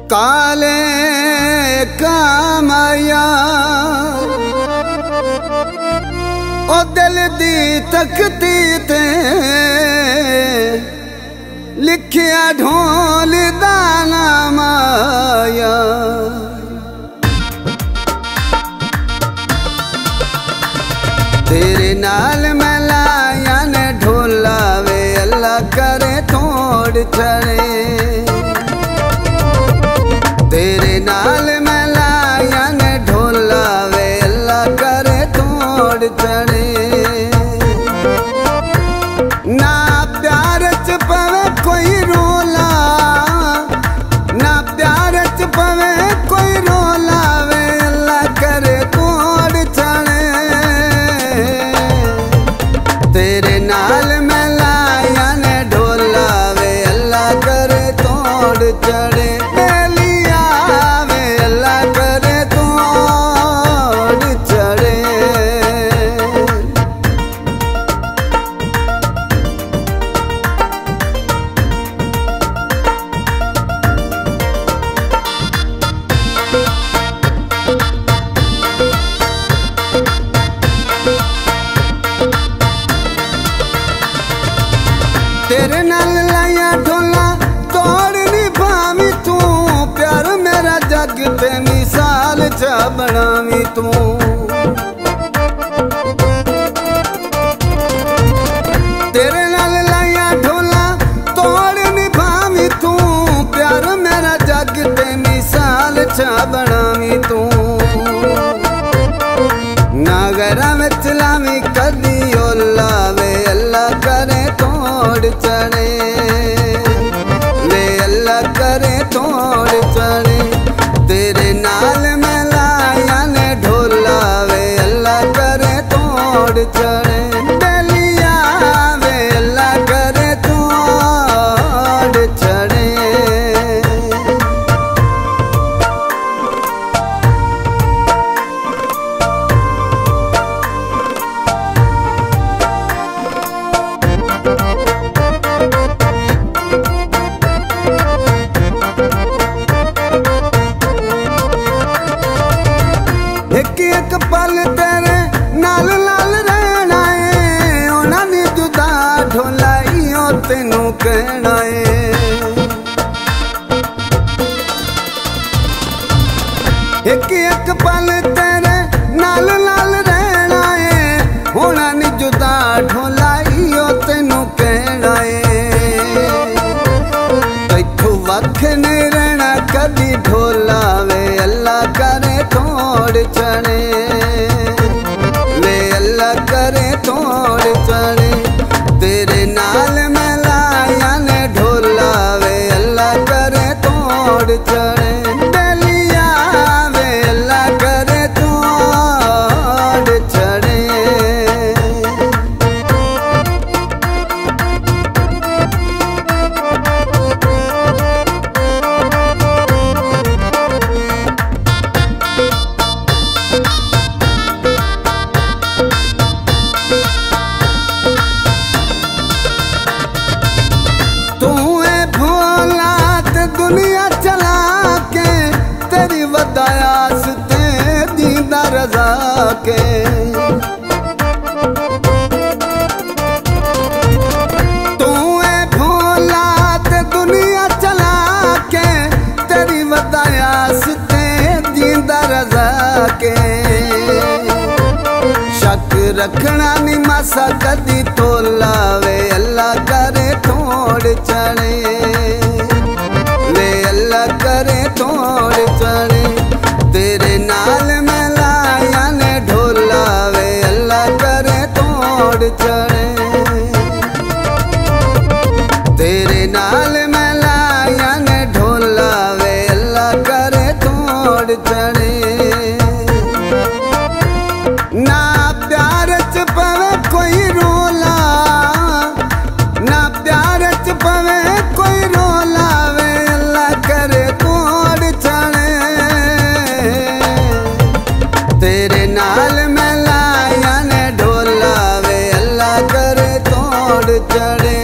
काले कामया ओ दिल दी तकती ते लिखिया ढोल दा नाम आया। तेरे नाल मैं लाया ने ढोला वे अल्लाह करे तोड़ चढ़े। तेरे नाल मैं लाया ने ढोला वे अल्लाह करे तोड़ चढ़े। ना प्यार च पवे कोई रोला, ना प्यार च पवे कोई रोला वे अल्लाह करे तोड़ चढ़े। तेरे नाल मैं लाया ने ढोला वे अल्लाह करे तोड़ चढ़े। तेरे नाल लाया ढोला तोड़ नहीं पावी तू, प्यार मेरा जग ते मिसाल चा बनावी तू। तेरे नाल लाया ढोला तोड़ नहीं पावी तू, प्यार मेरा जग ते मिसाल चा बनावी तू। नागरा में चलावी कदी ओला वे अल्लाह करे तोड़ चढ़े। वे अल्लाह करे तोड़ चढ़े। तेरे नाल मैं लाया ने ढोला वे अल्लाह करे तोड़ चढ़े। डलिया वे अल्लाह करे तोड़ चढ़े। एक पल तेरे नाल नाल रहना है, ओना नी जुदा ढोलाइयो तेनू कहना है। एक पल तेरे नाल नाल रहना है, ओना नी जुदा ढोलाइयो तेनू कहना है। तैथू वख नहीं रहना कदी ढोला वे अल्लाह करे तोड़ चढ़े। वे अल्लाह करे तोड़ चढ़े। तेरे नाल मैं लाया ने ढोला वे अल्लाह करे तोड़ चढ़े। डलिया वे अल्लाह करे तोड़ चढ़े। दुनिया चला के तेरी वदायास ते दीदा रजा के। तू है भोला ते दुनिया चला के तेरी वदायास ते दीदा रजा के। शक रखना नी मासा कदी तोला वे अल्लाह करे तोड़ चढ़े। अल्लाह करे तोड़ चढ़े। तेरे नाल मैं लाया ने ढोला वे अल्लाह करे तोड़ चढ़े। तेरे नाल मैं लाया ने ढोला वे अल्लाह करे तोड़ चढ़े। ना प्यार च पवे कोई रोला, ना प्यार च पवे कोई रोला वे अल्लाह करे तोड़ चढ़े। तेरे नाल मैं लाया ने ढोला वे अल्लाह करे तोड़ चढ़े।